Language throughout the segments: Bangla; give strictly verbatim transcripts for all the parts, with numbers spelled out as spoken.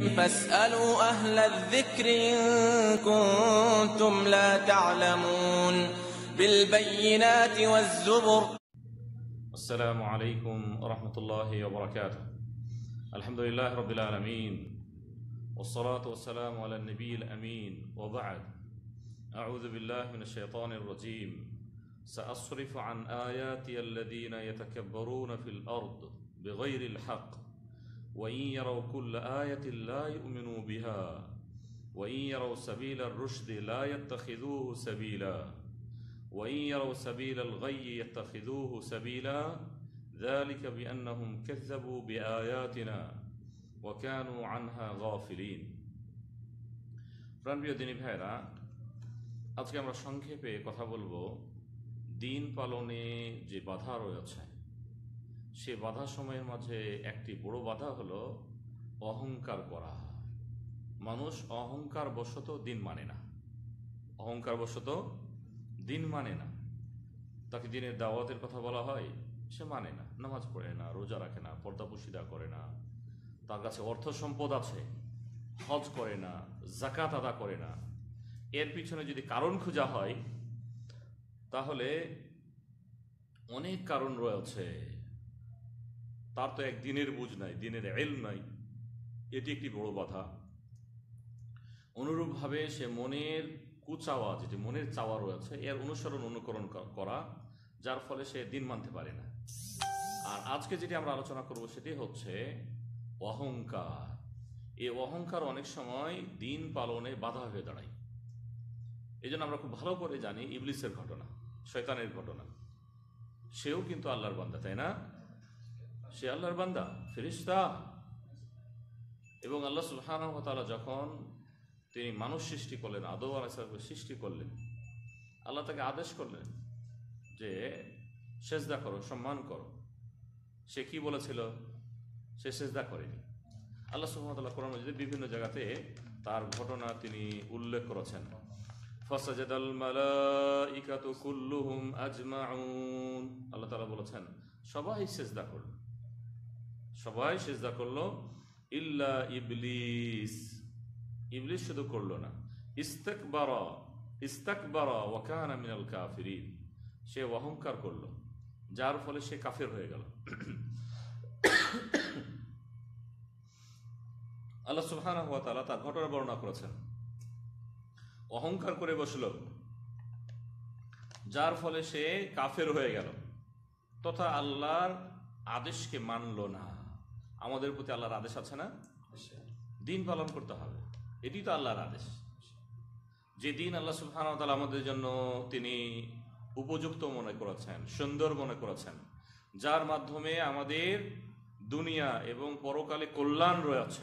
فاسألوا أهل الذكر إن كنتم لا تعلمون بالبينات والزبر. السلام عليكم ورحمة الله وبركاته. الحمد لله رب العالمين والصلاة والسلام على النبي الأمين وبعد. أعوذ بالله من الشيطان الرجيم. سأصرف عن آياتي الذين يتكبرون في الأرض بغير الحق وإن يروا كل آية لا يؤمنوا بها وإن يروا سبيل الرشد لا يتخذوه سبيلا وإن يروا سبيل الغي يتخذوه سبيلا ذلك بأنهم كذبوا بآياتنا وكانوا عنها غافلين. প্রাণপ্রিয় দিনী ভাইরা, আজকে আমরা সংক্ষেপে কথা বলবো দিন পালনে যে বাধা রয়েছে সে বাধা সময়ের মাঝে একটি বড় বাধা হলো অহংকার করা। মানুষ অহংকার বশত দিন মানে না, অহংকার বশত দিন মানে না। তাকে দিনের দাওয়াতের কথা বলা হয়, সে মানে না, নামাজ পড়ে না, রোজা রাখে না, পর্দাপুশিদা করে না, তার কাছে অর্থ সম্পদ আছে, হজ করে না, জাকাত আদা করে না। এর পিছনে যদি কারণ খোঁজা হয় তাহলে অনেক কারণ রয়েছে। তার তো এক দিনের বুঝ নাই, দিনের ইলম নাই, এটি একটি বড় বাধা। অনুরূপভাবে সে মনের কুচাওয়া, যেটি মনের চাওয়া রয়েছে, এর অনুসরণ অনুকরণ করা, যার ফলে সে দিন মানতে পারে না। আর আজকে যেটি আমরা আলোচনা করব সেটি হচ্ছে অহংকার। এই অহংকার অনেক সময় দিন পালনে বাধা হয়ে দাঁড়ায়। এই জন্য আমরা খুব ভালো করে জানি ইবলিসের ঘটনা, শয়তানের ঘটনা। সেও কিন্তু আল্লাহর বান্দা, তাই না? সে আল্লাহর বান্দা, ফেরেশতা। এবং আল্লাহ সুবহানাহু ওয়া তাআলা যখন তিনি মানুষ সৃষ্টি করলেন, আদম আলাইহিস সালামকে সৃষ্টি করলেন, আল্লাহ তাকে আদেশ করলেন যে সেজদা করো, সম্মান করো। সে কি বলেছিল? সে সেজদা করেনি। আল্লাহ সুবহানাহু ওয়া তাআলা কোরআন মাজিদে বিভিন্ন জায়গাতে তার ঘটনা তিনি উল্লেখ করেছেন। ফাসাজাদাল মালাইকাতু কুল্লুহুম আজমাউন, আল্লাহ তাআলা বলেছেন সবাই সেজদা করল, সবাই সেজদা করলো ইল্লা ইবলিস। ইবলিস শুধু করলো না, ইস্তাকবারা ইস্তাকবারা ওয়া কানা মিনাল কাফিরিন। সে অহংকার করলো, যার ফলে সে কাফের হয়ে গেল। আল্লাহ সুবহানাহু ওয়া তাআলা তার ঘটনা বর্ণনা করেছেন। অহংকার করে বসল, যার ফলে সে কাফের হয়ে গেল তথা আল্লাহর আদেশকে মানল না। আমাদের প্রতি আল্লাহর আদেশ আছে না? দিন পালন করতে হবে, এটি তো আল্লাহর আদেশ। যে দিন আল্লাহ সুবহানাহু ওয়া তাআলা আমাদের জন্য তিনি উপযুক্ত মনে করেছেন, সুন্দর মনে করেছেন, যার মাধ্যমে আমাদের দুনিয়া এবং পরকালে কল্যাণ রয়েছে,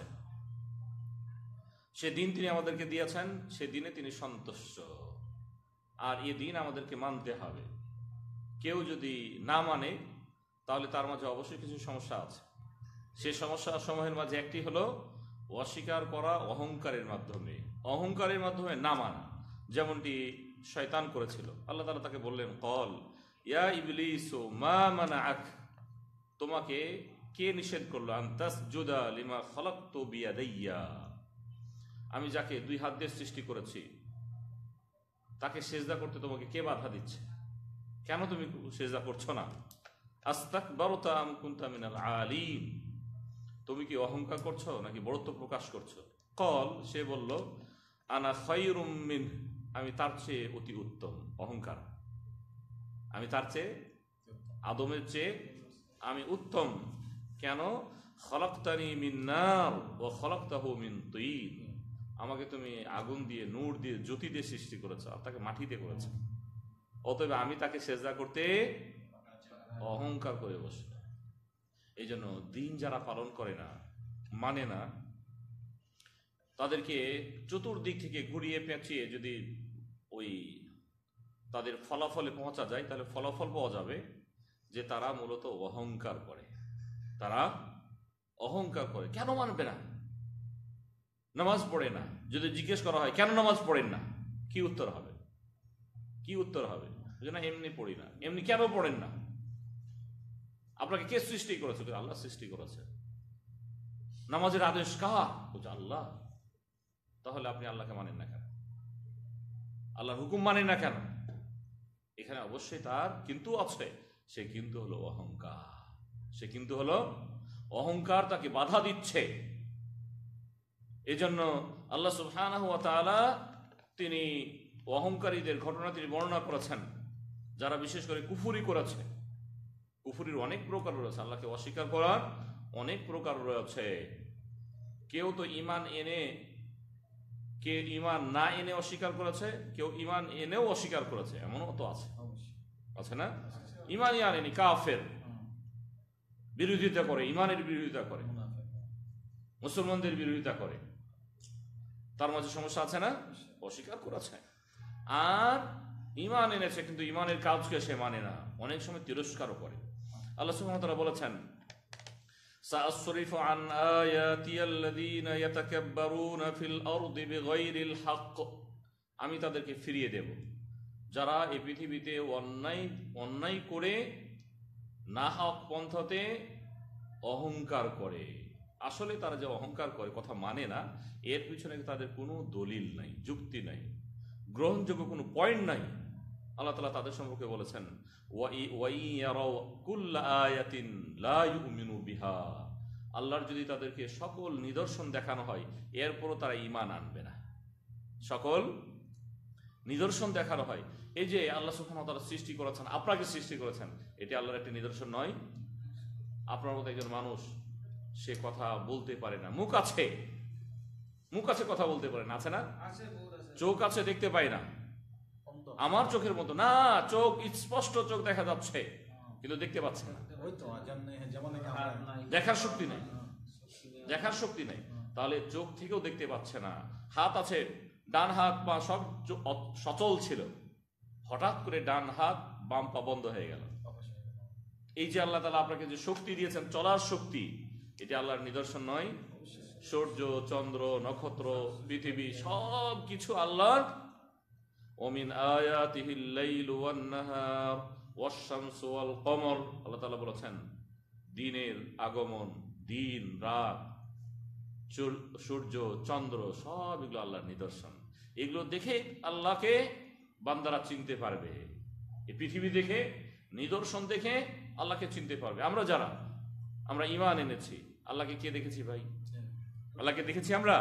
সে দিন তিনি আমাদেরকে দিয়েছেন, সে দিনে তিনি সন্তুষ্ট। আর এ দিন আমাদেরকে মানতে হবে। কেউ যদি না মানে তাহলে তার মাঝে অবশ্যই কিছু সমস্যা আছে। সে সমস্যা সমূহের মাঝে একটি হলো অস্বীকার করা অহংকারের মাধ্যমে, অহংকারের মাধ্যমে না মানা, যেমনটি শয়তান করেছিল। আল্লাহ তাআলা তাকে বললেন, কল ইয়া ইবলিসু মা মানাআক, তোমাকে কে নিষেধ করলো, আন তাসজুদা লিমা খালাকতু বিয়াদাইয়া, আমি যাকে দুই হাত দিয়ে সৃষ্টি করেছি তাকে সেজদা করতে তোমাকে কে বাধা দিচ্ছে? কেন তুমি সেজদা করছো না? আস্তাকবারতা আম কুনতা মিনাল আলিন, তুমি কি অহংকার করছো নাকি বড়ত্ব প্রকাশ করছো? কল, সে বলল, আনা খায়রুম মিন, আমি তার চেয়ে অতি উত্তম। অহংকার, আমি তার চেয়ে, আদমের চেয়ে আমি উত্তম। কেন? খলাকতানি মিন নার ওয়া খলাকতাহু মিন তিন, আমাকে তুমি আগুন দিয়ে, নূর দিয়ে, জ্যোতি দিয়ে সৃষ্টি করেছো, আর তাকে মাটি দিয়ে করেছো, অতএব আমি তাকে সেজদা করতে অহংকার করে বসে। এই জন্য দিন যারা পালন করে না, মানে না, তাদেরকে চতুর্দিক থেকে ঘুরিয়ে পেঁচিয়ে যদি ওই তাদের ফলাফলে পৌঁছা যায়, তাহলে ফলাফল পাওয়া যাবে যে তারা মূলত অহংকার করে। তারা অহংকার করে। কেন মানবে না? নামাজ পড়ে না, যদি জিজ্ঞেস করা হয় কেন নামাজ পড়েন না, কি উত্তর হবে? কি উত্তর হবে? না এমনি পড়ি না। এমনি কেন পড়েন না? আপনাকে কে সৃষ্টি করেছে? আল্লাহ সৃষ্টি করেছে। নামাজের আদেশ কার? বলছে আল্লাহ। তাহলে আপনি আল্লাহকে মানেন না কেন? আল্লাহর হুকুম মানেন না কেন? এখানে অবশ্যই তার কিন্তু আছে। সে কিন্তু হলো অহংকার। সে কিন্তু হলো অহংকার, তাকে বাধা দিচ্ছে। এই জন্য আল্লাহ সুবহানাহু ওয়া তাআলা তিনি অহংকারীদের ঘটনা তিনি বর্ণনা করেছেন, যারা বিশেষ করে কুফরি করেছে। কুফরির অনেক প্রকার রয়েছে, আল্লাহকে অস্বীকার করার অনেক প্রকার রয়েছে। কেউ তো ঈমান এনে, কে ঈমান না এনে অস্বীকার করেছে, কেউ ঈমান এনেও অস্বীকার করেছে, এমনও তো আছে, আছে না? ঈমানই আনেনি, কাফের, বিরোধিতা করে, ঈমানের বিরোধিতা করে, মুসলমানদের বিরোধিতা করে, তার মাঝে সমস্যা আছে না? অস্বীকার করেছে। আর ঈমান এনেছে কিন্তু ঈমানের কাজকে সে মানে না, অনেক সময় তিরস্কারও করে। আল্লাহ সুবহানাহু ওয়া তাআলা বলেছেন, সাআসরিফু আন আয়াতি আল্লাযীনা ইয়াতাকাব্বারুনা ফিল আরদি বিগাইরিল হক, আমি তাদেরকে ফিরিয়ে দেব যারা এই পৃথিবীতে অন্যায় অন্যায় করে না হক পন্থাতে অহংকার করে। আসলে তারা যে অহংকার করে, কথা মানে না, এর পিছনে তাদের কোনো দলিল নাই, যুক্তি নাই, গ্রহণযোগ্য কোনো পয়েন্ট নাই। আল্লাহ তাআলা তাদের সম্পর্কে বলেছেন, আল্লাহর যদি তাদেরকে সকল নিদর্শন দেখানো হয় এরপরও তারা ঈমান আনবে না। সকল নিদর্শন দেখানো হয়, এই যে আল্লাহ সুবহানাহু ওয়া তাআলা সৃষ্টি করেছেন, আপনাকে সৃষ্টি করেছেন, এটি আল্লাহর একটি নিদর্শন নয়? আপনার মতো একজন মানুষ, সে কথা বলতে পারে না, মুখ আছে, মুখ আছে, কথা বলতে পারে না, আছে না? চোখ আছে, দেখতে পায় না। আমার চোখের মতো না, চোখ স্পষ্ট, চোখ দেখা যাচ্ছে কিন্তু দেখতে পাচ্ছে না, দেখার শক্তি নেই, দেখার শক্তি নেই। তাহলে চোখ থেকেও দেখতে পাচ্ছে না। হাত আছে, ডান হাত পা সব সচল ছিল, হঠাৎ করে ডান হাত বাম পা বন্ধ হয়ে গেল। এই যে আল্লাহ তাআলা আপনাকে যে শক্তি দিয়েছেন, চলার শক্তি, এটা আল্লাহর নিদর্শন নয়? সূর্য, চন্দ্র, নক্ষত্র, পৃথিবী সব কিছু আল্লাহর। ওমিন আয়াতিহিল লাইলু ওয়ান নাহার ওয়াশ শামসু ওয়াল কমর, আল্লাহ তাআলা বলেছেন দিনের আগমন, দিন রাত, সূর্য চন্দ্র সব এগুলো আল্লাহর নিদর্শন। এগুলো দেখে আল্লাহকে বান্দারা চিনতে পারবে। এই পৃথিবী দেখে, নিদর্শন দেখে আল্লাহকে চিনতে পারবে। আমরা যারা আমরা ঈমান এনেছি, আল্লাহকে কে দেখেছি ভাই? আল্লাহকে দেখেছি আমরা?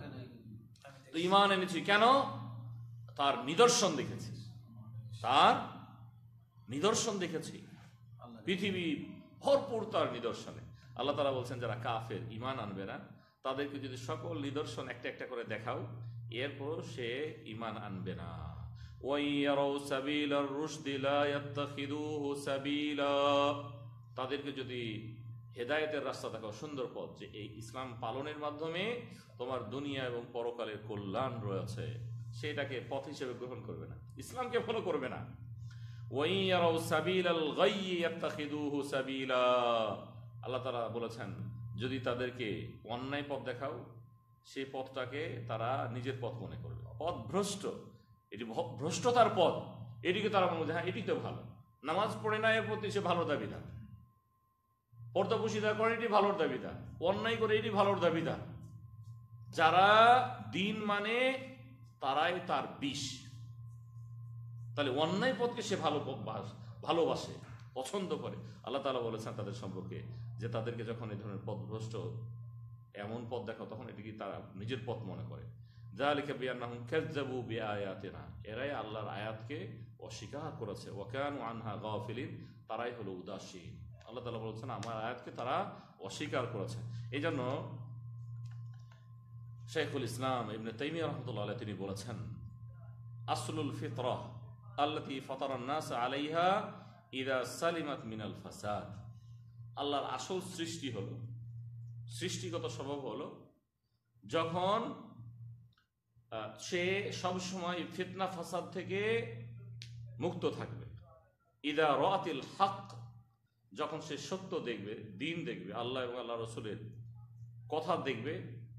তো ঈমান এনেছি কেন? তার নিদর্শন দেখেছি, তার নিদর্শন দেখেছি। পৃথিবী ভরপুর তার নিদর্শনে। আল্লাহ তাআলা বলছেন যারা কাফের, ঈমান আনবে না, তাদেরকে যদি সকল নিদর্শন একটা একটা করে দেখাও, এরপর সে ঈমান আনবে না। ওয়াইয়ারাউ সাবিলার রুশদি লা ইয়াত্তাখিদুহু সাবিলা, তাদেরকে যদি হেদায়েতের রাস্তা দেখাও, সুন্দর পথ, যে এই ইসলাম পালনের মাধ্যমে তোমার দুনিয়া এবং পরকালের কল্যাণ রয়েছে, সেটাকে পথ হিসেবে গ্রহণ করবে না, ইসলামকে ফলো করবে না। ওয়াইয়ারাউ সাবিলাল গায়য়ি ইয়াত্তাখিদুহু সাবিলা, আল্লাহ তাআলা বলেছেন যদি তাদেরকে অন্যায় পথ দেখাও, সেই পথটাকে তারা নিজের পথ মনে করবে, পথ ভ্রষ্ট, এটি ভ্রষ্টতার পথ, এটিকে তারা মনে করবে হ্যাঁ এটি তো ভালো। নামাজ পড়ে না, এর প্রতি সে ভালো দাবিদার, পর্দাপুশিদা করে এটি ভালোর দাবিদার, অন্যায় করে এটি ভালোর দাবিদার। যারা দিন মানে তারাই তার বিষ। তাহলে অন্যায় পথকে সে ভালো ভালোবাসে, পছন্দ করে। আল্লাহ তাআলা বলেছেন তাদের সম্পর্কে যে তাদেরকে যখন এই ধরনের পথভ্রষ্ট এমন পথ দেখাও, তখন এটিকে তারা নিজের পথ মনে করে। যালিকা বিআন্নাহুম কাযযাবু বিআয়াতিনা, এরাই আল্লাহর আয়াতকে অস্বীকার করেছে। ওয়া কানু আনহা গাফিলিন, তারাই হলো উদাসীন। আল্লাহ তাআলা বলেছেন আমার আয়াতকে তারা অস্বীকার করেছে। এই জন্য শাইখুল ইসলাম ইবনে তাইমিয়া রাহমাতুল্লাহ আলাইহি তিনি বলেছেন আসলুল ফিতরাহ আল্লাতী ফাতারান নাস আলাইহা ইযা সালিমাত মিনাল ফাসাদ, আল্লাহর আসল সৃষ্টি হলো, সৃষ্টিগত স্বভাব হলো যখন সে সবসময় ফিতনা ফাসাদ থেকে মুক্ত থাকবে। ইযা রাআতিল হক, যখন সে সত্য দেখবে, দিন দেখবে, আল্লাহ এবং আল্লাহ রসুলের কথা দেখবে,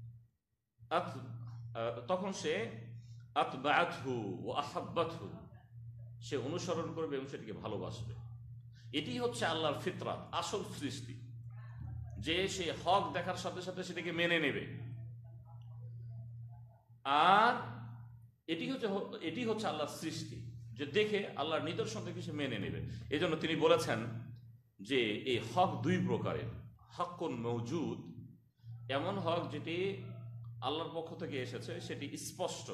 তখন সে আতবাআতহু ওয়া আহাব্বাতহু, সে অনুসরণ করবে এবং সেটিকে ভালোবাসবে। এটি হচ্ছে আল্লাহর ফিতরাত, আসল সৃষ্টি। যে সে হক দেখার সাথে সাথে সেটাকে মেনে নেবে। আর এটি হচ্ছে এটি হচ্ছে আল্লাহর সৃষ্টি, যে দেখে আল্লাহর নিদর্শন দেখে সে মেনে নেবে। এই জন্য তিনি বলেছেন যে এই হক দুই প্রকারের। হকুন মওজুদ, এমন হক যেটি আল্লাহর পক্ষ থেকে এসেছে, সেটি স্পষ্ট।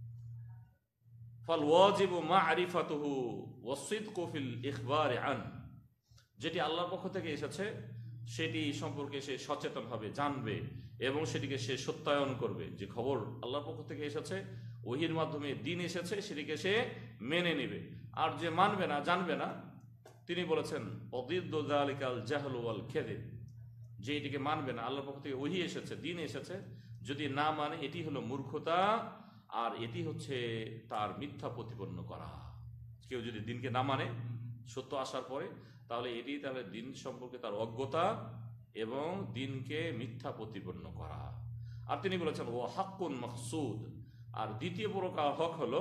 ফাল ওয়াজিবু মা'রিফাতুহু ওয়াসিদকু ফিল ইখবারি আন, যেটি আল্লাহর পক্ষ থেকে এসেছে সেটি সম্পর্কে সে সচেতন হবে, জানবে এবং সেটিকে সে সত্যায়ন করবে। যে খবর আল্লাহর পক্ষ থেকে এসেছে, ওহির মাধ্যমে দিন এসেছে, সেটিকে সে মেনে নেবে। আর যে মানবে না, জানবে না, তিনি বলেছেন অদিদ্দু যালিকাল জাহলু ওয়াল কাযিব, যে এটিকে মানবে না, আল্লাহর পক্ষ থেকে ওহি এসেছে, দিন এসেছে, যদি না মানে এটি হলো মূর্খতা, আর এটি হচ্ছে তার মিথ্যা প্রতিপন্ন করা। কেউ যদি দিনকে না মানে সত্য আসার পরে, তাহলে এটি তাহলে দিন সম্পর্কে তার অজ্ঞতা এবং দিনকে মিথ্যা প্রতিপন্ন করা। আর তিনি বলেছেন ও হাক্কুন মাকসুদ, আর দ্বিতীয় প্রকার হক হলো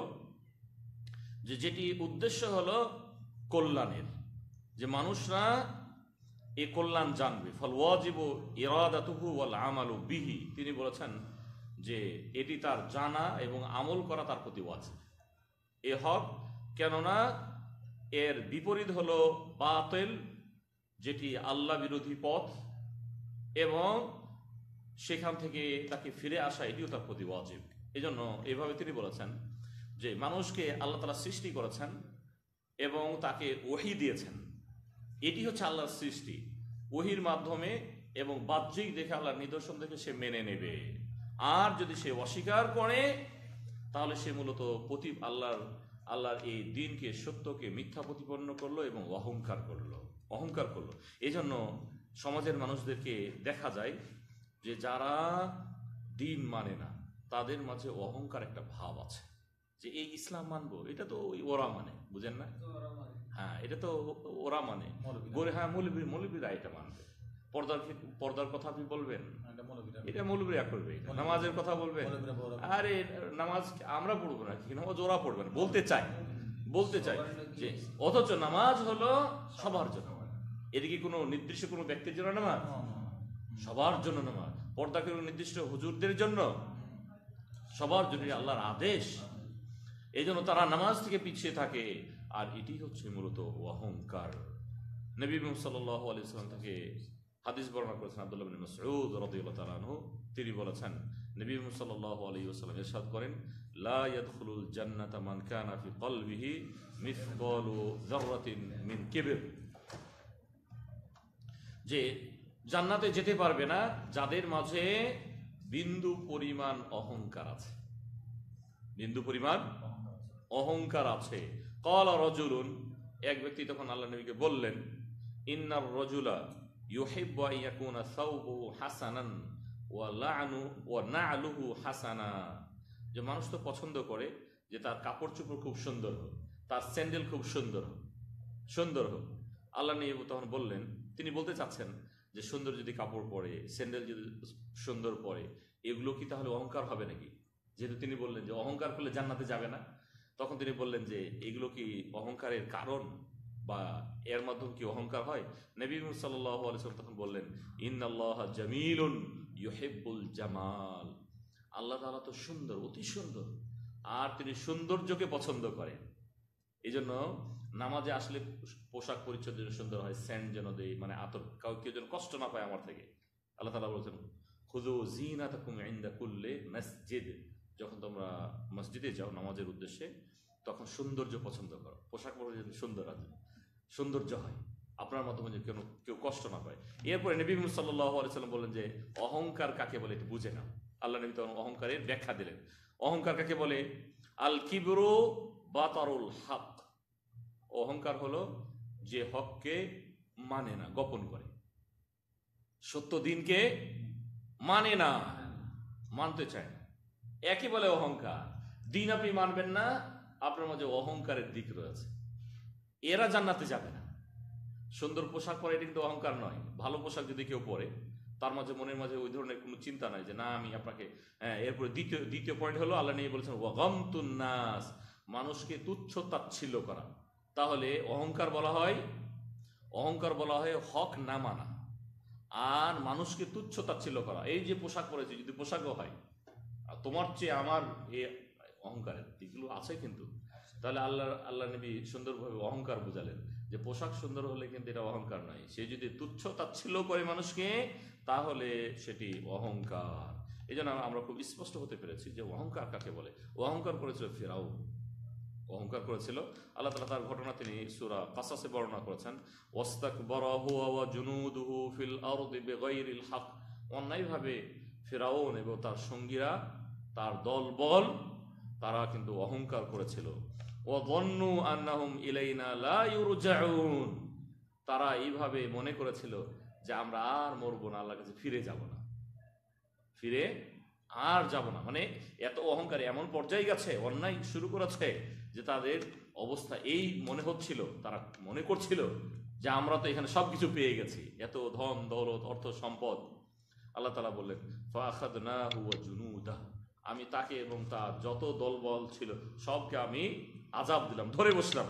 যে যেটি উদ্দেশ্য হলো কল্যাণের, যে মানুষরা এই কল্যাণ জানবে। ফল ওয়াজিবু ইরাদাতুহু ওয়াল আমালু বিহি, তিনি বলেছেন যে এটি তার জানা এবং আমল করা তার প্রতি ওয়াজিব। এ হক, কেননা এর বিপরীত হলো বাতিল, যেটি আল্লাহ বিরোধী পথ, এবং সেখান থেকে তাকে ফিরে আসা এটিও তার প্রতি ওয়াজিব। এই জন্য এইভাবে তিনি বলেছেন যে মানুষকে আল্লাহ তাআলা সৃষ্টি করেছেন এবং তাকে ওহী দিয়েছেন, এটি হচ্ছে আল্লাহর সৃষ্টি। ওহির মাধ্যমে এবং বাহ্যিক দেখে আল্লাহর নিদর্শন দেখে সে মেনে নেবে। আর যদি সে অস্বীকার করে, তাহলে সে মূলত প্রতি আল্লাহর আল্লাহর এই দিনকে, সত্যকে মিথ্যা প্রতিপন্ন করলো এবং অহংকার করলো অহংকার করলো এই জন্য সমাজের মানুষদেরকে দেখা যায় যে যারা দিন মানে না, তাদের মাঝে অহংকার একটা ভাব আছে, যে এই ইসলাম মানবো, এটা তো ওই ওরা মানে, বুঝেন না? হ্যাঁ, এটা তো ওরা মানে, হ্যাঁ মৌলবী মৌলবীরা এটা মানবে। পর্দার পর্দার কথা আপনি বলবেন, এটা মৌলবীরা করবে। নামাজের কথা বলবেন, আরে নামাজ আমরা পড়বো না, কি নামাজ ওরা পড়বে না, বলতে চাই বলতে চাই যে অথচ নামাজ হলো সবার জন্য। এদিকে কোনো নির্দিষ্ট কোনো ব্যক্তির জন্য নামাজ, সবার জন্য নামাজ। পর্দা কোনো নির্দিষ্ট হুজুরদের জন্য, সবার জন্য আল্লাহর আদেশ। এই জন্য তারা নামাজ থেকে পিছিয়ে থাকে, আর এটি হচ্ছে মূলত অহংকার। নবী সাল্লাল্লাহু আলাইহি ওয়াসাল্লাম থেকে হাদিস বর্ণনা করেছেন আব্দুল্লাহ ইবনে মাসউদ রাদিয়াল্লাহু তাআলা আনহু, তিনি বলেছেন নবী সাল্লাল্লাহু আলাইহি ওয়াসাল্লাম ইরশাদ করেন লা ইয়াদখুলুল জান্নাতা মান কানা ফি কলবিহি মিসকালু যাররাতিন মিন কিবর, যে জান্নাতে যেতে পারবে না যাদের মাঝে বিন্দু পরিমাণ অহংকার আছে। বিন্দু পরিমাণ অহংকার আছে। ক্বালা রাজুলুন, এক ব্যক্তি তখন আল্লাহ নবীকে বললেন ইন্নার রাজুলা ইউহিব্বু আন ইয়াকুনা সাওবুহু হাসানান ওয়া লা'নু ওয়া না'লুহু হাসানা, যে মানুষ তো পছন্দ করে যে তার কাপড় চোপড় খুব সুন্দর হোক, তার স্যান্ডেল খুব সুন্দর হোক সুন্দর হোক আল্লাহ নবী তখন বললেন, তিনি বলতে চাচ্ছেন যে সুন্দর যদি কাপড় পরে, স্যান্ডেল যদি সুন্দর পরে, এগুলো কি তাহলে অহংকার হবে নাকি? যেহেতু তিনি বললেন যে অহংকার করলে জান্নাতে যাবে না, তখন তিনি বললেন যে এগুলো কি অহংকারের কারণ বা এর মাধ্যমে কি অহংকার হয়? নবী সাল্লাল্লাহু আলাইহি ওয়াসাল্লাম তখন বললেন ইন্নাল্লাহা জামিলুন ইউহিব্বুল জামাল, আল্লাহ তাআলা তো সুন্দর, অতি সুন্দর, আর তিনি সৌন্দর্যকে পছন্দ করেন। এই জন্য নামাজে আসলে পোশাক পরিচ্ছদ যেন সুন্দর হয়, স্যান্ড যেন দেয়, মানে আতর কাউ কেউ যেন কষ্ট না পায় আমার থেকে। আল্লাহ তাআলা বলেছেন খুযু যিনাতাকুম ইনদা কুল্লি মসজিদ, যখন তোমরা মসজিদে যাও নামাজের উদ্দেশ্যে, তখন সৌন্দর্য পছন্দ করো, পোশাক পরে যেন সুন্দর আছে, সৌন্দর্য হয়, আপনার মাধ্যমে যে কেউ কেউ কষ্ট না পায়। এরপরে নবী সাল্লাল্লাহু আলাইহি ওয়াসাল্লাম বললেন যে অহংকার কাকে বলে এটি বুঝে নাও। আল্লাহ নবী তখন অহংকারের ব্যাখ্যা দিলেন। অহংকার কাকে বলে? আল কিবরু বাতারুল হক, অহংকার হলো যে হককে মানে না, গোপন করে, সত্য দিনকে মানে না, মানতে চায় না, একই বলে অহংকার। দিন আপনি মানবেন না, আপনার মাঝে অহংকারের দিক রয়েছে, এরা জান্নাতে যাবে না। সুন্দর পোশাক পরে এটা কিন্তু অহংকার নয়। ভালো পোশাক যদি কেউ পরে, তার মাঝে মনের মাঝে ওই ধরনের কোনো চিন্তা নাই যে না আমি আপনাকে। হ্যাঁ, এরপরে দ্বিতীয় দ্বিতীয় পয়েন্ট হলো আল্লাহ নিয়ে বলেছেন ওয়াগামতুন নাস, মানুষকে তুচ্ছ তাচ্ছিল্য করা। তাহলে অহংকার বলা হয়, অহংকার বলা হয় হক না মানা। আর মানুষকে তুচ্ছ তাচ্ছিল্য করা। এই যে পোশাক পরেছে, যদি পোশাকও হয় আর তোমার চেয়ে আমার এ অহংকারের দিকগুলো আছে কিন্তু, তাহলে আল্লাহ আল্লাহ নবী সুন্দরভাবে অহংকার বুঝালেন যে পোশাক সুন্দর হলে কিন্তু এটা অহংকার নয়। সে যদি তুচ্ছ তাচ্ছিল্য করে মানুষকে, তাহলে সেটি অহংকার। এই জন্য আমরা খুব স্পষ্ট হতে পেরেছি যে অহংকার কাকে বলে। অহংকার করেছিল ফিরাউন, অহংকার করেছিল। আল্লাহ তাআলা তার ঘটনা তিনি সূরা কাসাসে বর্ণনা করেছেন, ওয়াস্তাকবারা হুয়া ওয়া জুনুদুহু ফিল আরদি বিগাইরিল হক। অন্যায়ভাবে ফিরাউন এবং তার সঙ্গীরা, তার দলবল, তারা কিন্তু অহংকার করেছিল। ওয়া যন্নু আন্নাহুম ইলাইনা লা ইউরজাউন। তারা এইভাবে মনে করেছিল যে আমরা আর মরবো না, আল্লাহর কাছে ফিরে যাব না, ফিরে আর যাব না। মানে এত অহংকার এমন পর্যায়ে গেছে, অন্যায় শুরু করেছে যে তাদের অবস্থা এই মনে হচ্ছিল, তারা মনে করছিল যে আমরা তো এখানে সবকিছু পেয়ে গেছি, এত ধন দৌলত অর্থ সম্পদ। আল্লাহ তাআলা বললেন, ফাআখাযনাহু ওয়া জুনুদাহু, আমি তাকে এবং তার যত দলবল ছিল সবকে আমি আযাব দিলাম, ধরে বসলাম।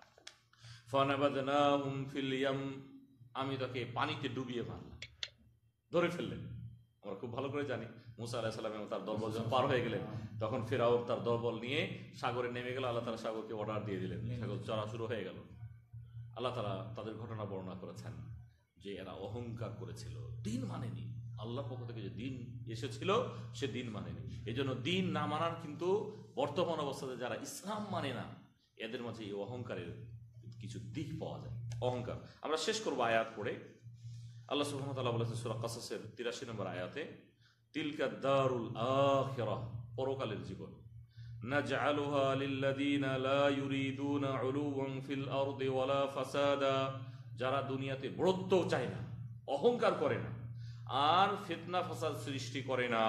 ফানাবাযনাহুম ফিল ইয়াম, আমি তাকে পানিতে ডুবিয়ে মারলাম, ধরে ফেললেন। আমরা খুব ভালো করে জানি মুসা আলাইহিস সালাম এবং তার দলবল যখন পার হয়ে গেলেন, তখন ফিরআউন তার দলবল নিয়ে সাগরে নেমে গেল। আল্লাহ তাআলা সাগরকে অর্ডার দিয়ে দিলেন, সাগর চড়া শুরু হয়ে গেল। আল্লাহ তাআলা তাদের ঘটনা বর্ণনা করেছেন যে এরা অহংকার করেছিল, দিন মানেনি। আল্লাহর পক্ষ থেকে যে দিন এসেছিল সে দিন মানেনি। এই জন্য দিন না মানার কিন্তু বর্তমান অবস্থাতে যারা ইসলাম মানে না, এদের মাঝে এই অহংকারের কিছু দিক পাওয়া যায়। অহংকার আমরা শেষ করবো আয়াত পড়ে। আল্লাহ সুবহানাহু ওয়া তাআলা বলেছেন সূরা কাসাসের তিরাশি নম্বর আয়াতে, তিলকা দারুল আখিরাহ, পরকালের জীবন, নাজআলুহা লিল্লাযীনা লা ইউরিদুনা উলুওয়ান ফিল আরদি ওয়ালা ফাসাদা, যারা দুনিয়াতে বড়ত্ব চায় না, অহংকার করে না, আর ফিতনা ফাসাদ সৃষ্টি করে না।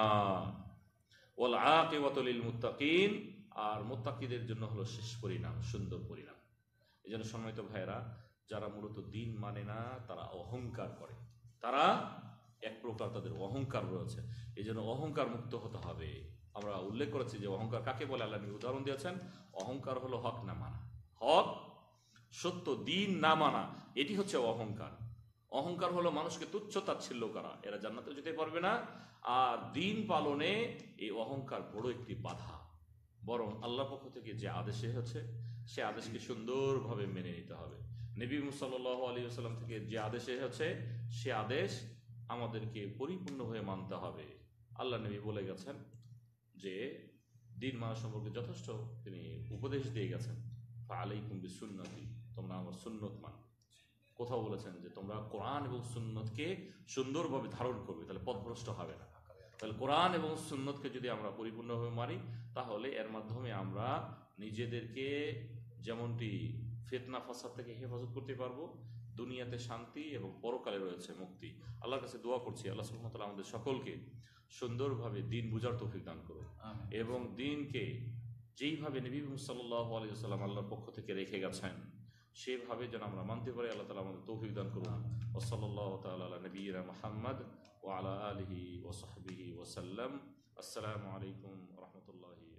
ওয়াল আকিবাতু লিল মুত্তাকিন, আর মুত্তাকিদের জন্য হলো শেষ পরিণাম, সুন্দর পরিণাম। এই জন্য সম্মানিত ভাইয়েরা, যারা মূলত দিন মানে না তারা অহংকার করে, তারা এক প্রকার তাদের অহংকার রয়েছে। এই জন্য অহংকার মুক্ত হতে হবে। আমরা উল্লেখ করেছি যে অহংকার কাকে বলে, আল্লাহ নবী উদাহরণ দিয়েছেন। অহংকার হলো হক না মানা, হক সত্য দিন না মানা, এটি হচ্ছে অহংকার। অহংকার হলো মানুষকে তুচ্ছ তাচ্ছিল্য করা, এরা জান্নাতে যেতে পারবে না। আর দিন পালনে এই অহংকার বড় একটি বাধা। বরং আল্লাহর পক্ষ থেকে যে আদেশ হচ্ছে সে আদেশকে সুন্দরভাবে মেনে নিতে হবে। নবী সাল্লাল্লাহু আলাইহি ওয়াসাল্লাম থেকে যে আদেশ হচ্ছে সে আদেশ আমাদেরকে পরিপূর্ণভাবে মানতে হবে। আল্লাহ নবী বলে গেছেন যে দিন মানা সম্পর্কে যথেষ্ট তিনি উপদেশ দিয়ে গেছেন, ফাআলাইকুম বিসুন্নতি, তোমরা আমার সুন্নত মানো। কোথাও বলেছেন যে তোমরা কোরআন এবং সুন্নতকে সুন্দরভাবে ধারণ করবে, তাহলে পথভ্রষ্ট হবে না। তাহলে কোরআন এবং সুন্নতকে যদি আমরা পরিপূর্ণভাবে মানি, তাহলে এর মাধ্যমে আমরা নিজেদেরকে যেমনটি ফিতনা ফাসাদ থেকে হেফাজত করতে পারবো, দুনিয়াতে শান্তি এবং পরকালে রয়েছে মুক্তি। আল্লাহর কাছে দোয়া করছি আল্লাহ সুবহানাহু ওয়া তাআলা আমাদের সকলকে সুন্দরভাবে দিন বুঝার তৌফিক দান করুন, এবং দিনকে যেইভাবে নবী সাল্লাল্লাহু আলাইহি ওয়াসাল্লাম আল্লাহর পক্ষ থেকে রেখে গেছেন সেভাবে যেন আমরা মানতে পারি। আল্লাহ তাআলা আমাদের তৌফিক দান করুন। ওয়া সাল্লাল্লাহু তাআলা আলা নবিয়িনা মুহাম্মদ ওয়া আলা আলিহি ওয়া সাহবিহি ওয়া সাল্লাম। আসসালামু আলাইকুম ওয়া রাহমাতুল্লাহি